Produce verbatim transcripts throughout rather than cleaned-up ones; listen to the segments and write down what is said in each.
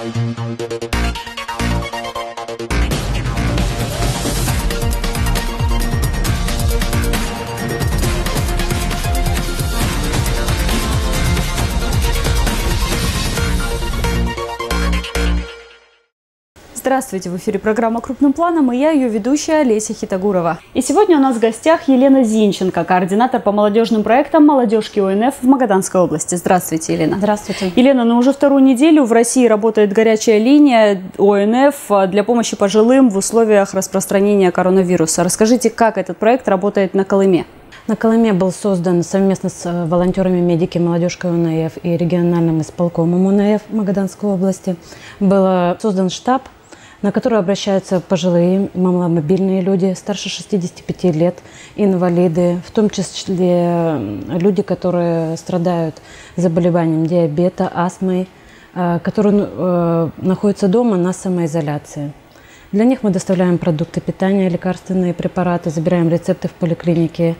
Здравствуйте! В эфире программа «Крупным планом» и я, ее ведущая Олеся Хитогурова. И сегодня у нас в гостях Елена Зинченко, координатор по молодежным проектам молодежки О Н Ф в Магаданской области. Здравствуйте, Елена. Здравствуйте. Елена, ну уже вторую неделю в России работает горячая линия О Н Ф для помощи пожилым в условиях распространения коронавируса. Расскажите, как этот проект работает на Колыме? На Колыме был создан совместно с волонтерами медики молодежкой О Н Ф и региональным исполкомом О Н Ф Магаданской области. Был создан штаб, на который обращаются пожилые, маломобильные люди, старше шестидесяти пяти лет, инвалиды, в том числе люди, которые страдают заболеванием диабета, астмой, которые находятся дома на самоизоляции. Для них мы доставляем продукты питания, лекарственные препараты, забираем рецепты в поликлинике,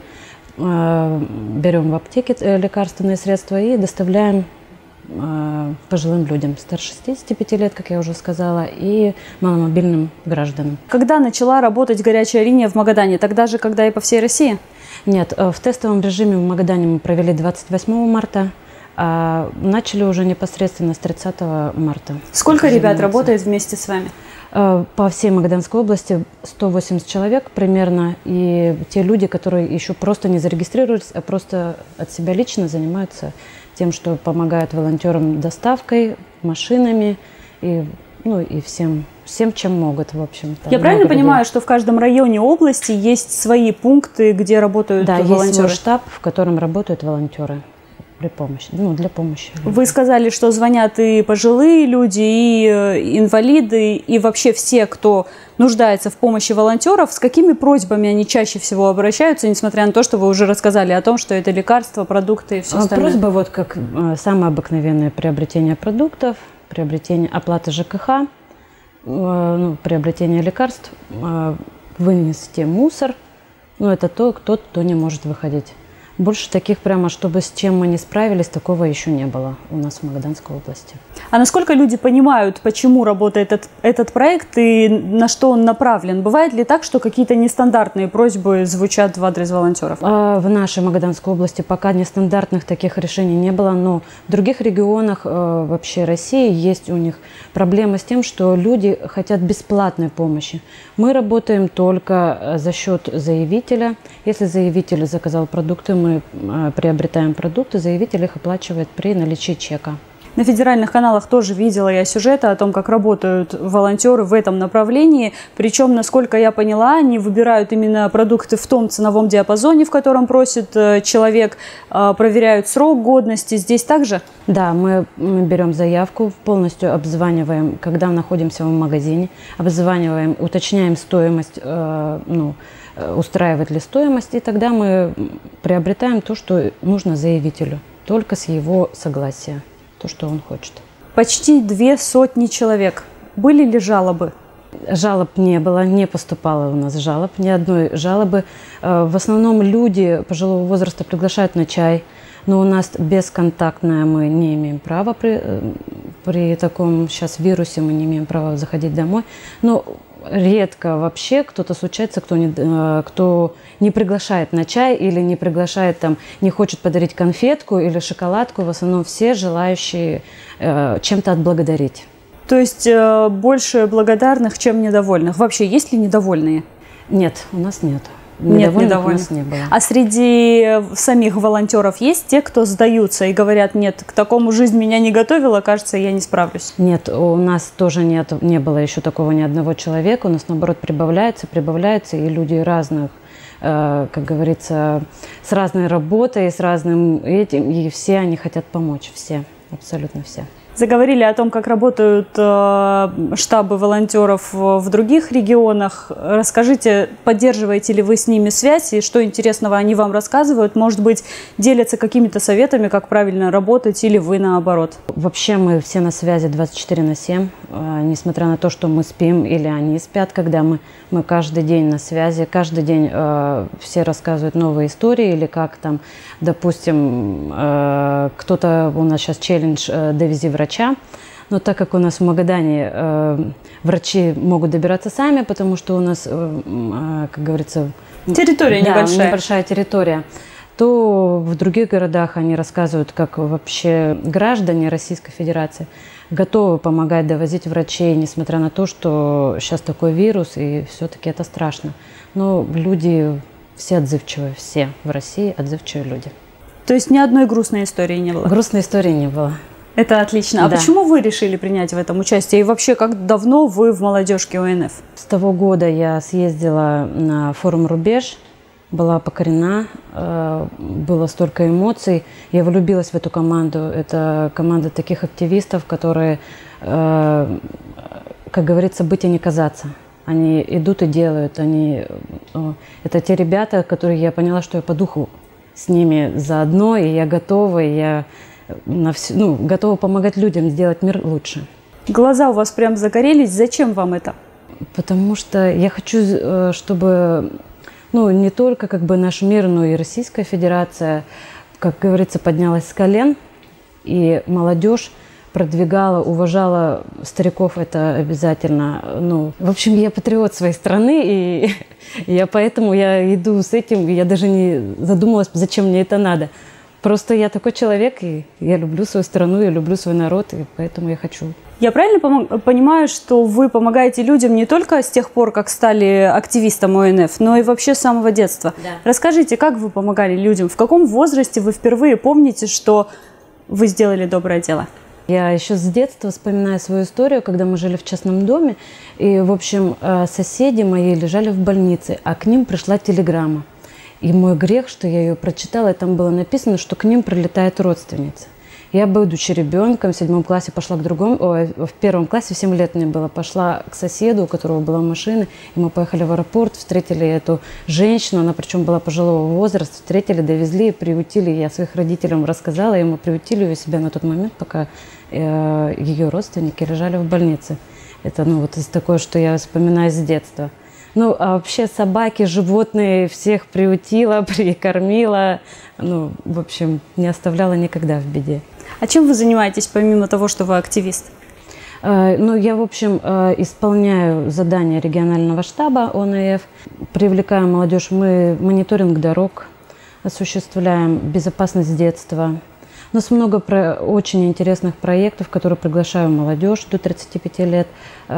берем в аптеке лекарственные средства и доставляем пожилым людям старше шестидесяти пяти лет, как я уже сказала, и маломобильным гражданам. Когда начала работать горячая линия в Магадане? Тогда же, когда и по всей России? Нет, в тестовом режиме в Магадане мы провели двадцать восьмого марта, а начали уже непосредственно с тридцатого марта. Сколько ребят работает вместе с вами? По всей Магаданской области сто восемьдесят человек примерно, и те люди, которые еще просто не зарегистрировались, а просто от себя лично занимаются тем, что помогают волонтерам доставкой, машинами и, ну, и всем, всем, чем могут, в общем-то. Я правильно понимаю, что в каждом районе области есть свои пункты, где работают да, волонтеры? Да, есть свой штаб, в котором работают волонтеры. При помощи, ну, для помощи. Вы сказали, что звонят и пожилые люди, и инвалиды, и вообще все, кто нуждается в помощи волонтеров. С какими просьбами они чаще всего обращаются, несмотря на то, что вы уже рассказали о том, что это лекарства, продукты и все остальное? Просьба вот как самое обыкновенное: приобретение продуктов, приобретение оплаты Ж К Х, ну, приобретение лекарств, вынести мусор. Ну, это то, кто, кто не может выходить. Больше таких прямо, чтобы с чем мы не справились, такого еще не было у нас в Магаданской области. А насколько люди понимают, почему работает этот, этот проект и на что он направлен? Бывает ли так, что какие-то нестандартные просьбы звучат в адрес волонтеров? В нашей Магаданской области пока нестандартных таких решений не было, но в других регионах вообще России есть у них проблемы с тем, что люди хотят бесплатной помощи. Мы работаем только за счет заявителя. Если заявитель заказал продукты, мы приобретаем продукты, заявитель их оплачивает при наличии чека. На федеральных каналах тоже видела я сюжеты о том, как работают волонтеры в этом направлении. Причем, насколько я поняла, они выбирают именно продукты в том ценовом диапазоне, в котором просит человек, проверяют срок годности. Здесь также? Да, мы берем заявку, полностью обзваниваем, когда находимся в магазине, обзваниваем, уточняем стоимость, ну, устраивает ли стоимость, и тогда мы приобретаем то, что нужно заявителю, только с его согласия. То, что он хочет. Почти две сотни человек. Были ли жалобы? Жалоб не было, не поступало у нас жалоб, ни одной жалобы. В основном люди пожилого возраста приглашают на чай, но у нас бесконтактное мы не имеем права при, при таком сейчас вирусе, мы не имеем права заходить домой. Но редко вообще кто-то случается, кто не, кто не приглашает на чай или не приглашает, там, не хочет подарить конфетку или шоколадку. В основном все желающие э, чем-то отблагодарить. То есть э, больше благодарных, чем недовольных. Вообще есть ли недовольные? Нет, у нас нет. Нет, недовольных. У нас не было. А среди самих волонтеров есть те, кто сдаются и говорят: нет, к такому жизнь меня не готовила, кажется, я не справлюсь? Нет, у нас тоже нет, не было еще такого ни одного человека. У нас, наоборот, прибавляется, прибавляется, и люди разных, э, как говорится, с разной работой, с разным этим, и все они хотят помочь, все, абсолютно все. Заговорили о том, как работают э, штабы волонтеров в других регионах. Расскажите, поддерживаете ли вы с ними связь и что интересного они вам рассказывают? Может быть, делятся какими-то советами, как правильно работать, или вы наоборот? Вообще мы все на связи двадцать четыре на семь. Э, несмотря на то, что мы спим или они спят, когда мы, мы каждый день на связи. Каждый день э, все рассказывают новые истории или как там, допустим, э, кто-то у нас сейчас челлендж э, «Довези врача». Но так как у нас в Магадане э, врачи могут добираться сами, потому что у нас, э, э, как говорится, территория да, небольшая. небольшая территория, то в других городах они рассказывают, как вообще граждане Российской Федерации готовы помогать довозить врачей, несмотря на то, что сейчас такой вирус, и все-таки это страшно. Но люди все отзывчивые, все в России отзывчивые люди. То есть ни одной грустной истории не было? Грустной истории не было. Это отлично. А да. Почему вы решили принять в этом участие? И вообще, как давно вы в молодежке О Н Ф? С того года я съездила на форум «Рубеж», была покорена, было столько эмоций. Я влюбилась в эту команду. Это команда таких активистов, которые, как говорится, быть и не казаться. Они идут и делают. Они, это те ребята, которые я поняла, что я по духу с ними заодно, и я готова, и я на все, ну, готова помогать людям сделать мир лучше. Глаза у вас прям загорелись. Зачем вам это? Потому что я хочу, чтобы... Ну, не только как бы наш мир, но и Российская Федерация, как говорится, поднялась с колен, и молодежь продвигала, уважала стариков, это обязательно. Ну, в общем, я патриот своей страны, и я поэтому я иду с этим, я даже не задумалась, зачем мне это надо. Просто я такой человек, и я люблю свою страну, я люблю свой народ, и поэтому я хочу. Я правильно понимаю, что вы помогаете людям не только с тех пор, как стали активистом О Н Ф, но и вообще с самого детства? Да. Расскажите, как вы помогали людям? В каком возрасте вы впервые помните, что вы сделали доброе дело? Я еще с детства вспоминаю свою историю, когда мы жили в частном доме, и, в общем, соседи мои лежали в больнице, а к ним пришла телеграмма. И мой грех, что я ее прочитала, и там было написано, что к ним прилетает родственница. Я, будучи ребенком, в седьмом классе пошла к другому, ой, в первом классе, в семь лет мне было, пошла к соседу, у которого была машина, и мы поехали в аэропорт, встретили эту женщину, она причем была пожилого возраста, встретили, довезли, приютили, я своих родителям рассказала, и мы приютили ее себя на тот момент, пока э, ее родственники лежали в больнице. Это, ну, вот из такое, что я вспоминаю с детства. Ну, а вообще собаки, животные, всех приутила, прикормила, ну, в общем, не оставляла никогда в беде. А чем вы занимаетесь, помимо того, что вы активист? Ну, я, в общем, исполняю задания регионального штаба О Н Ф, привлекаем молодежь, мы мониторинг дорог осуществляем, безопасность детства. У нас много про, очень интересных проектов, которые приглашаю молодежь до тридцати пяти лет,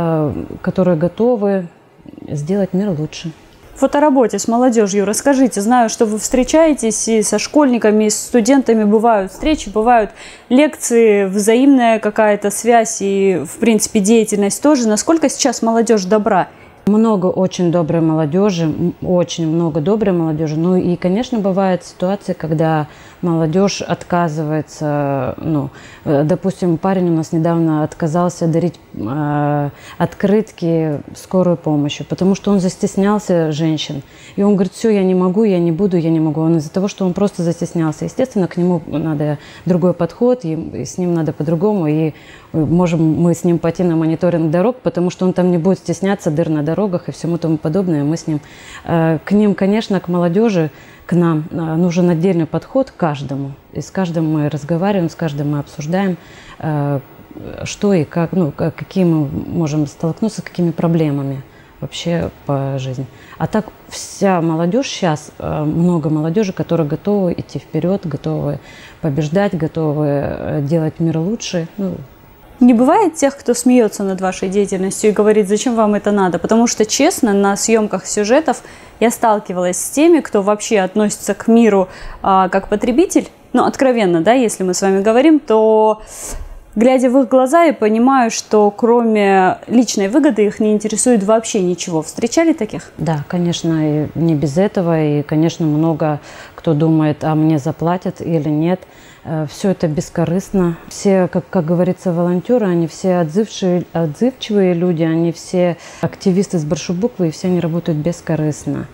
которые готовы сделать мир лучше. Вот о работе с молодежью расскажите. Знаю, что вы встречаетесь и со школьниками, и с студентами. Бывают встречи, бывают лекции, взаимная какая-то связь и, в принципе, деятельность тоже. Насколько сейчас молодежь добра? Много очень доброй молодежи, очень много доброй молодежи. Ну и, конечно, бывают ситуации, когда молодежь отказывается. Ну, допустим, парень у нас недавно отказался дарить э, открытки скорой помощи, потому что он застеснялся женщин. И он говорит, все, я не могу, я не буду, я не могу. Он из-за того, что он просто застеснялся. Естественно, к нему надо другой подход, и, и с ним надо по-другому. И можем мы с ним пойти на мониторинг дорог, потому что он там не будет стесняться дыр на дорогах и всему тому подобное. Мы с ним, э, к ним, конечно, к молодежи, к нам э, нужен отдельный подход к каждому. И с каждым мы разговариваем, с каждым мы обсуждаем, э, что и как, ну, какие мы можем столкнуться, с какими проблемами вообще по жизни. А так вся молодежь сейчас, э, много молодежи, которые готовы идти вперед, готовы побеждать, готовы делать мир лучше. Ну, не бывает тех, кто смеется над вашей деятельностью и говорит, зачем вам это надо? Потому что, честно, на съемках сюжетов я сталкивалась с теми, кто вообще относится к миру а, как потребитель. Ну, откровенно, да, если мы с вами говорим, то, глядя в их глаза, я понимаю, что кроме личной выгоды их не интересует вообще ничего. Встречали таких? Да, конечно, и не без этого. И, конечно, много кто думает, а мне заплатят или нет. Все это бескорыстно. Все, как, как говорится, волонтеры, они все отзывчивые, отзывчивые люди, они все активисты с большой буквы, и все они работают бескорыстно.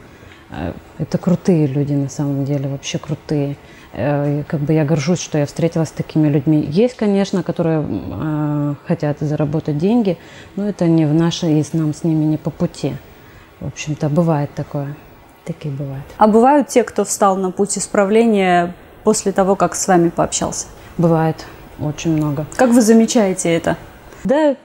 Это крутые люди на самом деле, вообще крутые. И как бы я горжусь, что я встретилась с такими людьми. Есть, конечно, которые э, хотят заработать деньги, но это не в нашей, и нам с ними не по пути. В общем-то, бывает такое. Такие бывают. А бывают те, кто встал на путь исправления после того, как с вами пообщался? Бывает очень много. Как вы замечаете это? Да,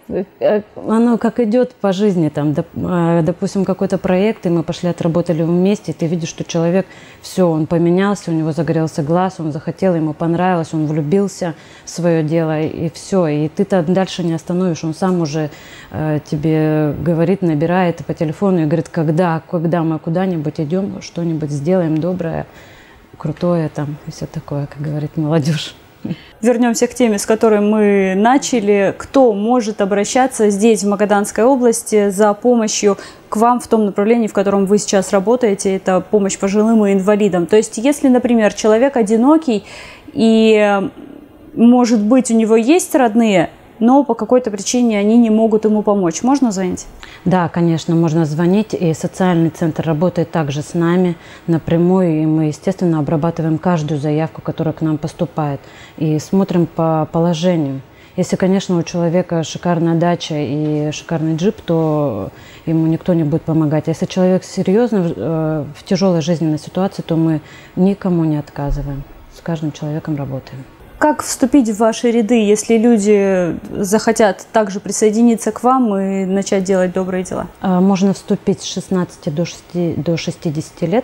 оно как идет по жизни. Там, допустим, какой-то проект, и мы пошли, отработали вместе, и ты видишь, что человек, все, он поменялся, у него загорелся глаз, он захотел, ему понравилось, он влюбился в свое дело, и все. И ты там дальше не остановишь, он сам уже э, тебе говорит, набирает по телефону и говорит, когда, когда мы куда-нибудь идем, что-нибудь сделаем доброе, крутое там, и все такое, как говорит молодежь. Вернемся к теме, с которой мы начали. Кто может обращаться здесь, в Магаданской области, за помощью к вам в том направлении, в котором вы сейчас работаете? Это помощь пожилым и инвалидам. То есть, если, например, человек одинокий и, может быть, у него есть родные, но по какой-то причине они не могут ему помочь, можно звонить? Да, конечно, можно звонить. И социальный центр работает также с нами напрямую. И мы, естественно, обрабатываем каждую заявку, которая к нам поступает. И смотрим по положению. Если, конечно, у человека шикарная дача и шикарный джип, то ему никто не будет помогать. А если человек серьезно в тяжелой жизненной ситуации, то мы никому не отказываем. С каждым человеком работаем. Как вступить в ваши ряды, если люди захотят также присоединиться к вам и начать делать добрые дела? Можно вступить с шестнадцати до шестидесяти лет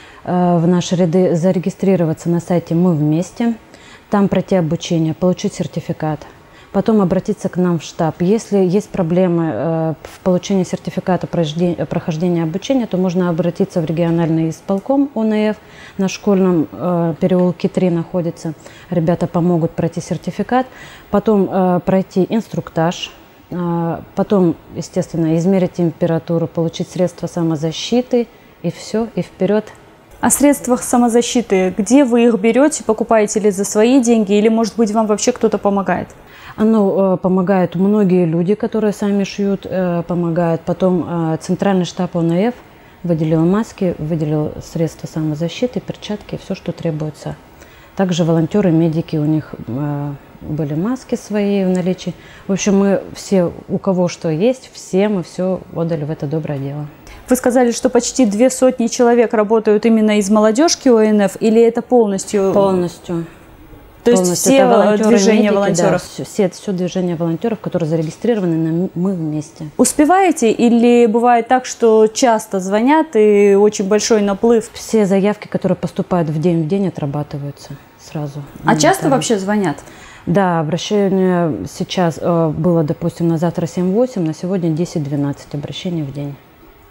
в наши ряды, зарегистрироваться на сайте «Мы вместе», там пройти обучение, получить сертификат, потом обратиться к нам в штаб. Если есть проблемы в получении сертификата прохождения обучения, то можно обратиться в региональный исполком О Н Ф, на Школьном переулке три находится. Ребята помогут пройти сертификат, потом пройти инструктаж, потом, естественно, измерить температуру, получить средства самозащиты, и все, и вперед. О средствах самозащиты, где вы их берете, покупаете ли за свои деньги, или, может быть, вам вообще кто-то помогает? Оно э, помогают многие люди, которые сами шьют, э, помогают. Потом э, центральный штаб О Н Ф выделил маски, выделил средства самозащиты, перчатки, все, что требуется. Также волонтеры, медики, у них э, были маски свои в наличии. В общем, мы все, у кого что есть, все мы все отдали в это доброе дело. Вы сказали, что почти две сотни человек работают именно из молодежки О Н Ф, или это полностью? Полностью. То есть все движения волонтеров? Да, все, все движения волонтеров, которые зарегистрированы на «Мы вместе». Успеваете или бывает так, что часто звонят и очень большой наплыв? Все заявки, которые поступают в день в день, отрабатываются сразу. А часто там вообще звонят? Да, обращение сейчас было, допустим, на завтра семь-восемь, на сегодня десять-двенадцать обращений в день.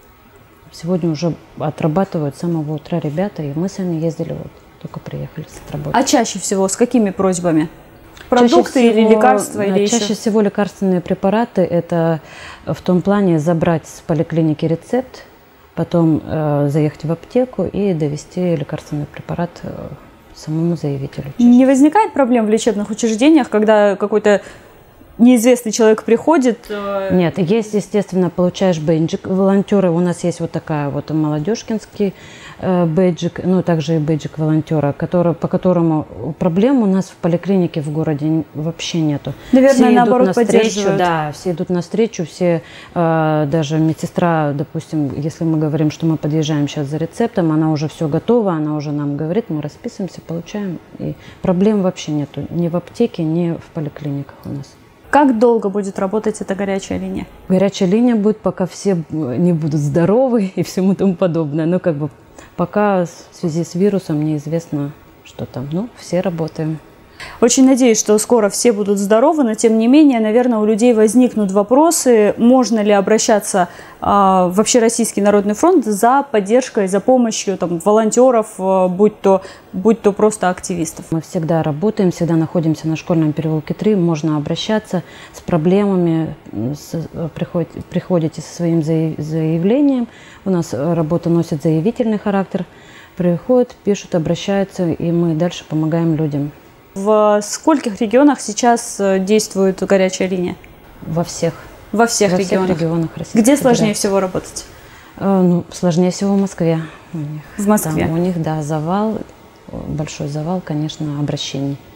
Сегодня уже отрабатывают с самого утра ребята, и мы сами ездили, вот, только приехали с работы. А чаще всего с какими просьбами? Продукты всего, или лекарства? Или чаще еще? всего лекарственные препараты. Это в том плане забрать с поликлиники рецепт, потом э, заехать в аптеку и довести лекарственный препарат э, самому заявителю. Не возникает проблем в лечебных учреждениях, когда какой-то неизвестный человек приходит? Нет, есть, естественно, получаешь бейджик. Волонтеры, у нас есть вот такая вот молодежкинский э, бейджик, ну, также и бейджик волонтера, который, по которому проблем у нас в поликлинике в городе вообще нету. Наверное, все наоборот, поддерживают. Да, все идут навстречу, все, э, даже медсестра, допустим, если мы говорим, что мы подъезжаем сейчас за рецептом, она уже все готова, она уже нам говорит, мы расписываемся, получаем, и проблем вообще нету ни в аптеке, ни в поликлиниках у нас. Как долго будет работать эта горячая линия? Горячая линия будет, пока все не будут здоровы и всему тому подобное. Но как бы пока в связи с вирусом неизвестно, что там. Ну, все работаем. Очень надеюсь, что скоро все будут здоровы, но тем не менее, наверное, у людей возникнут вопросы, можно ли обращаться э, в Общероссийский народный фронт за поддержкой, за помощью там, волонтеров, э, будь то, будь то просто активистов. Мы всегда работаем, всегда находимся на Школьном переулке три, можно обращаться с проблемами, с, приходите, приходите со своим заявлением, у нас работа носит заявительный характер, приходят, пишут, обращаются, и мы дальше помогаем людям. В скольких регионах сейчас действует горячая линия? Во всех. Во всех Во регионах? Всех регионах Российской Где сложнее Федерации. всего работать? Э, ну, сложнее всего в Москве. У них. В Москве? Там у них, да, завал, большой завал, конечно, обращений.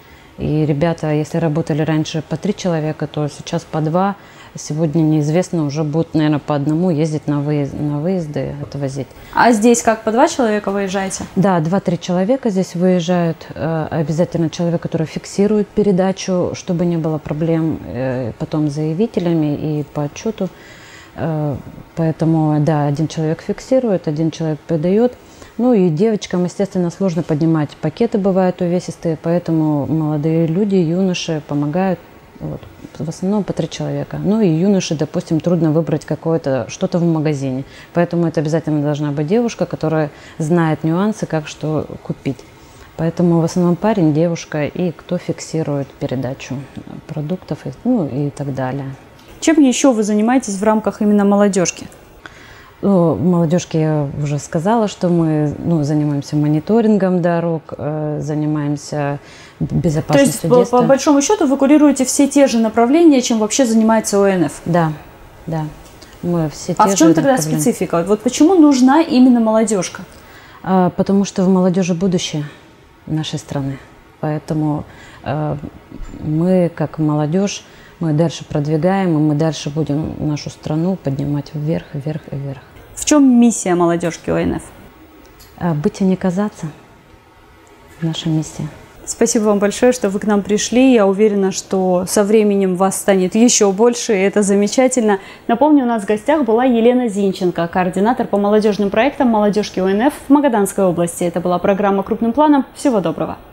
И ребята, если работали раньше по три человека, то сейчас по два. Сегодня неизвестно, уже будут, наверное, по одному ездить на, выезд, на выезды, отвозить. А здесь как, по два человека выезжаете? Да, два-три человека здесь выезжают. Обязательно человек, который фиксирует передачу, чтобы не было проблем потом с заявителями и по отчету. Поэтому, да, один человек фиксирует, один человек передает. Ну и девочкам, естественно, сложно поднимать. Пакеты бывают увесистые, поэтому молодые люди, юноши помогают. Вот. В основном по три человека. Ну и юноши, допустим, трудно выбрать какое-то что-то в магазине. Поэтому это обязательно должна быть девушка, которая знает нюансы, как что купить. Поэтому в основном парень, девушка и кто фиксирует передачу продуктов, ну и так далее. Чем еще вы занимаетесь в рамках именно молодежки? Ну, в молодежке я уже сказала, что мы ну, занимаемся мониторингом дорог, э, занимаемся безопасностью То есть, детства. по, по большому счету, вы курируете все те же направления, чем вообще занимается О Н Ф? Да, да. Мы все а те в чем же тогда специфика? Вот почему нужна именно молодежка? А, потому что в молодежи будущее нашей страны. Поэтому э, мы, как молодежь, мы дальше продвигаем, и мы дальше будем нашу страну поднимать вверх, вверх и вверх. В чем миссия молодежки О Н Ф? А, быть и не казаться. Наша миссия. Спасибо вам большое, что вы к нам пришли. Я уверена, что со временем вас станет еще больше, и это замечательно. Напомню, у нас в гостях была Елена Зинченко, координатор по молодежным проектам молодежки О Н Ф в Магаданской области. Это была программа «Крупным планом». Всего доброго.